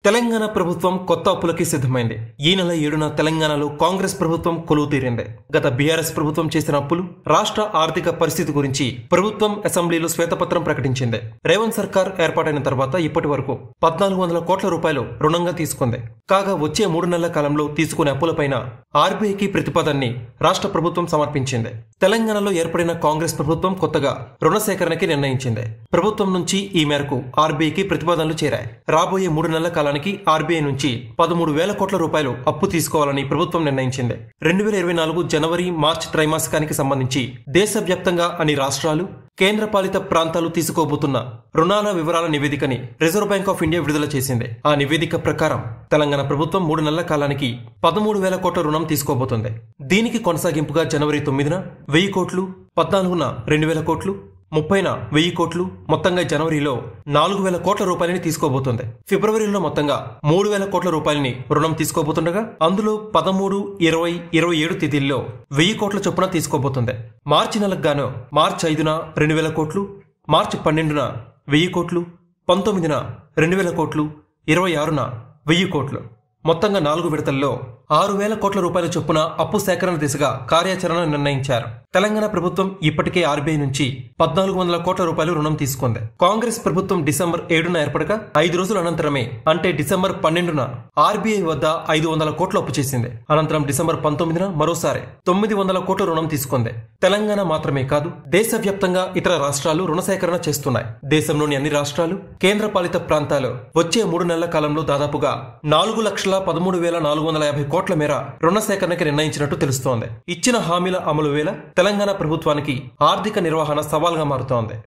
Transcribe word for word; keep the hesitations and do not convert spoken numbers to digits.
తెలంగాణ ప్రభుత్వం కొత్త అప్పులకి సిద్ధమైంది. ఈ నెల ఏడున తెలంగాణలో కాంగ్రెస్ ప్రభుత్వం కొలువు తీరింది. గత బీఆర్ఎస్ ప్రభుత్వం చేసిన అప్పులు, రాష్ట్ర ఆర్థిక పరిస్థితి గురించి ప్రభుత్వం అసెంబ్లీలో శ్వేతపత్రం ప్రకటించింది. రేవంత్ సర్కార్ ఏర్పాటైన తర్వాత ఇప్పటి వరకు పద్నాలుగు వందల కోట్ల రూపాయలు రుణంగా తీసుకుంది. కాగా వచ్చే మూడు నెలల కాలంలో తీసుకునే అప్పులపైన ఆర్బీఐకి ప్రతిపాదనని రాష్ట్ర ప్రభుత్వం సమర్పించింది. తెలంగాణలో ఏర్పడిన కాంగ్రెస్ ప్రభుత్వం కొత్తగా రుణ సేకరణకి నిర్ణయించింది. ప్రభుత్వం నుంచి ఈ మేరకు ఆర్బీఐకి ప్రతిపాదనలు చేరాయి. రాబోయే మూడు నెలల కాలానికి ఆర్బీఐ నుంచి పదమూడు వేల కోట్ల రూపాయలు అప్పు తీసుకోవాలని ప్రభుత్వం నిర్ణయించింది. రెండు వేల ఇరవై నాలుగు జనవరి మార్చి త్రైమాసికానికి సంబంధించి దేశవ్యాప్తంగా అన్ని రాష్ట్రాలు, కేంద్రపాలిత ప్రాంతాలు తీసుకోబోతున్న రుణాల వివరాల నివేదికని రిజర్వ్ బ్యాంక్ ఆఫ్ ఇండియా విడుదల చేసింది. ఆ నివేదిక ప్రకారం తెలంగాణ ప్రభుత్వం మూడు నెలల కాలానికి పదమూడు వేల కోట్ల రుణం తీసుకోబోతుంది. దీనికి కొనసాగింపుగా జనవరి తొమ్మిదిన వెయ్యి కోట్లు, పద్నాలుగున రెండు వేల కోట్లు, ముప్పైన వెయ్యి కోట్లు, మొత్తంగా జనవరిలో నాలుగు వేల కోట్ల రూపాయలని తీసుకోబోతుంది. ఫిబ్రవరిలో మొత్తంగా మూడు వేల కోట్ల రూపాయలని రుణం తీసుకోబోతుండగా అందులో పదమూడు, ఇరవై, ఇరవై ఏడు తేదీల్లో వెయ్యి కోట్ల చొప్పున తీసుకోబోతుంది. మార్చి నెలకు గాను మార్చి ఐదున రెండు వేల కోట్లు, మార్చి పన్నెండున వెయ్యి కోట్లు, పంతొమ్మిదిన రెండు వేల కోట్లు, ఇరవై ఆరున వెయ్యి కోట్లు, మొత్తంగా నాలుగు విడతల్లో ఆరు వేల కోట్ల రూపాయల చొప్పున అప్పు సేకరణ దిశగా కార్యాచరణ నిర్ణయించారు. తెలంగాణ ప్రభుత్వం ఇప్పటికే ఆర్బీఐ నుంచి పద్నాలుగు వందల కోట్ల రూపాయలు రుణం తీసుకుంది. కాంగ్రెస్ ప్రభుత్వం డిసెంబర్ ఏడున ఏర్పడగా ఐదు రోజుల అనంతరమే, అంటే డిసెంబర్ పన్నెండున ఆర్బీఐ వద్ద ఐదు వందల కోట్ల అప్పు చేసింది. అనంతరం డిసెంబర్ పంతొమ్మిదిన మరోసారి తొమ్మిది వందల కోట్ల రుణం తీసుకుంది. తెలంగాణ మాత్రమే కాదు, దేశవ్యాప్తంగా ఇతర రాష్ట్రాలు రుణ సేకరణ చేస్తున్నాయి. దేశంలోని అన్ని రాష్ట్రాలు, కేంద్రపాలిత ప్రాంతాలు వచ్చే మూడు నెలల కాలంలో దాదాపుగా నాలుగు లక్షల పదమూడు వేల నాలుగు వందల యాభై కోట్ల మేర రుణ సేకరణకి నిర్ణయించినట్టు తెలుస్తోంది. ఇచ్చిన హామీల అమలు వేళ తెలంగాణ ప్రభుత్వానికి ఆర్థిక నిర్వహణ సవాల్గా మారుతోంది.